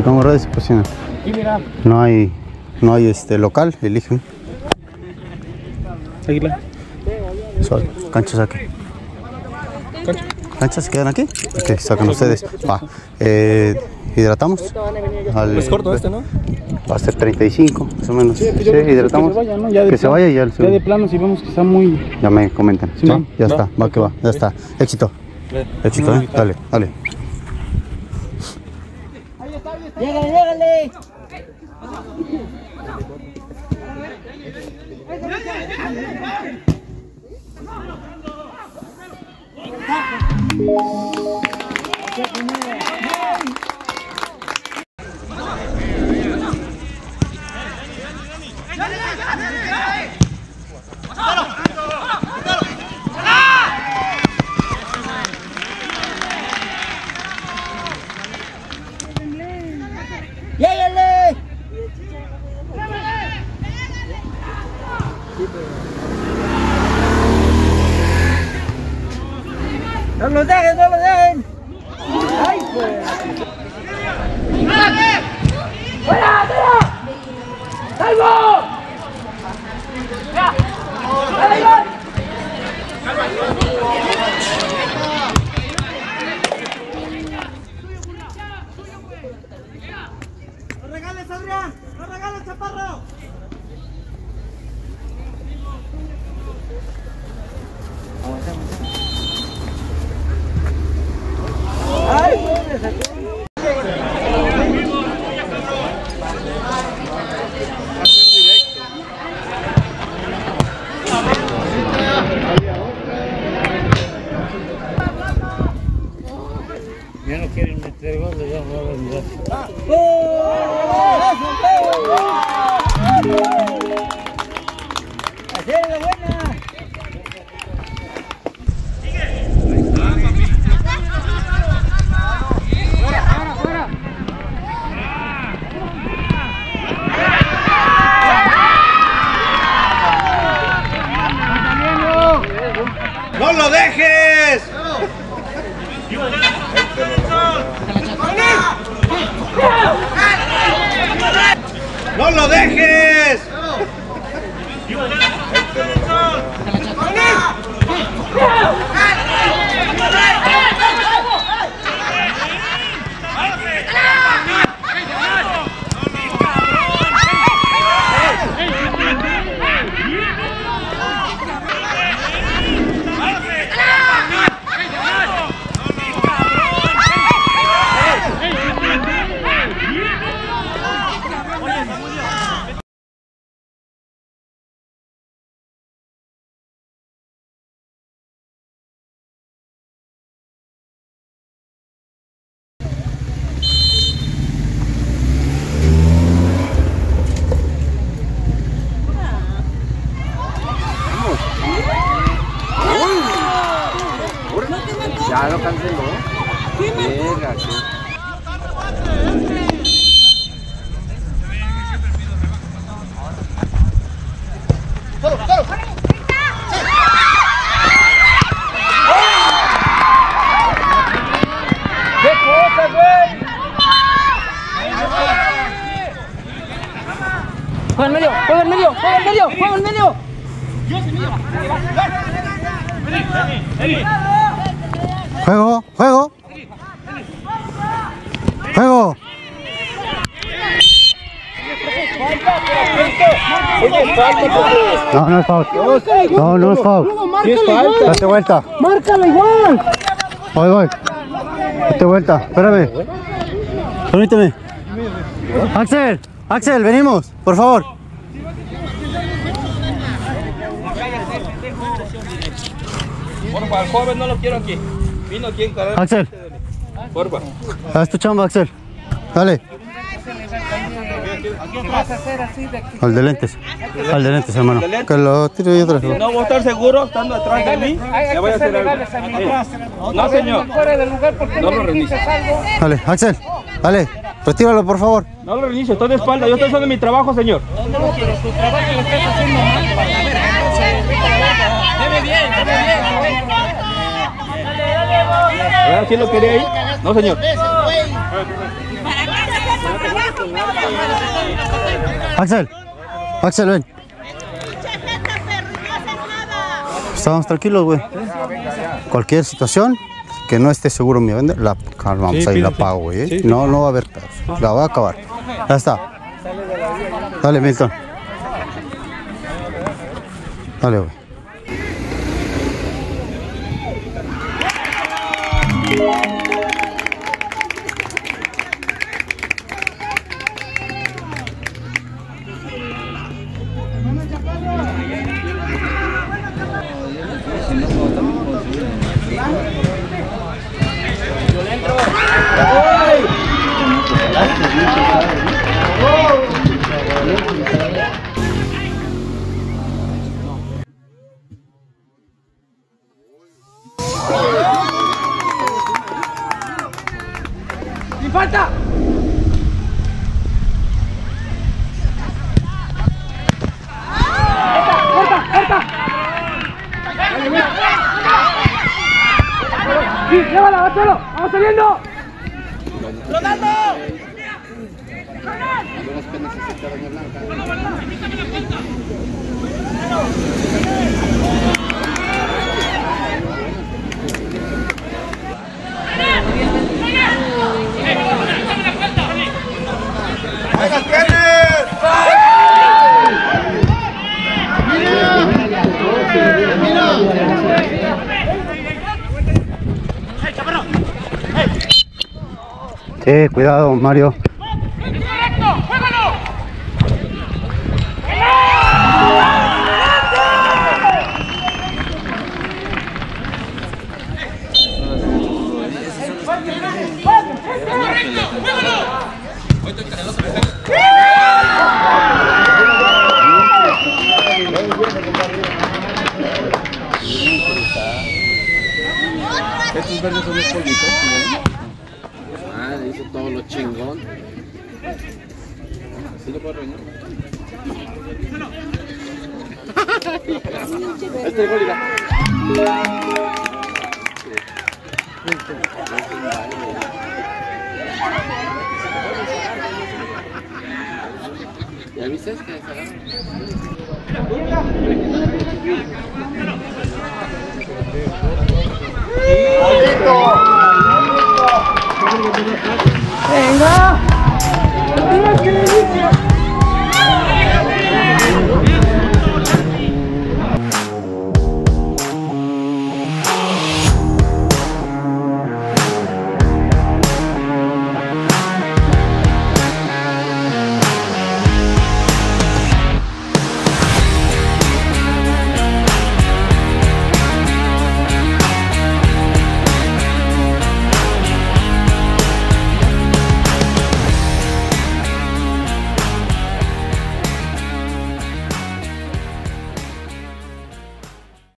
Como redes se posicionan. No hay local, eligen. Águila. Canchas aquí. ¿Canchas se quedan aquí? Ok, sacan ustedes. Va. Hidratamos. Es corto este, ¿no? Va a ser 35, más o menos. Sí, hidratamos. Que se vaya y ya. Ya de plano, si vemos que está muy... Ya me comentan. Sí, ¿Sí? Ya está, va que va. Ya está. Éxito. Éxito, ¿eh? Dale, dale. ¡Llegale, llegale! ¡Llegale! ¡No lo dejen, no lo dejen! ¡Ay, pues! ¡Fuera, fuera! ¡Salvo! ¡Dale, gol! ¡No regales, Adrián! ¡No regales, Chaparro! ¡Ay, pobre, sacó! Ya no quieren meter gol, les vamos a vender. ¡Hacer la buena! ¡No lo dejes! ¡No lo dejes! Ya lo canceló. Llega, sí. ¡Qué cosa, güey! ¡Juega en medio! ¡Juega en medio! ¡Juega en medio! ¡Juega en medio! Juego, juego. Juego. No, no es foul. No, no es foul. Date vuelta. ¡Márcala igual! Voy. Date vuelta. Espérame. Permíteme. Axel, venimos, por favor. Porfa, al joven no lo quiero aquí. Vino aquí en carrera. Axel. Porfa. Haz tu chamba, Axel. Dale. Al de lentes, hermano. Que lo tire yo otra vez. No voy a estar seguro estando atrás de mí. Ya voy a hacer algo. No, señor. No lo reinicio. Dale, Axel. Dale. Retíralo, por favor. No lo reinicio. Estoy de espalda. Yo estoy haciendo mi trabajo, señor. No, pero tu trabajo lo estás haciendo mal. Deme bien. ¿Quién lo quería ahí? No, señor. Axel, Axel, ven. Estamos tranquilos, güey. Cualquier situación que no esté seguro mi vender, la calmamos, sí, ahí la pago, güey. ¿Eh? Sí, no, no va a haber pedos. La va a acabar. Ya está. Dale, Milton. Dale, güey. ¡Sin falta! ¡Sí, llévala, bátelo! ¡Vamos saliendo! ¡Rodando! ¡Ahí la tienes! Cuidado, Mario. Estos verdes son los polvitos. Ah, hizo todo lo chingón. ¿Sí lo puedo rellenar? Este es el ¿Ya viste que se ¡Venga! ¡Tienes que inicio!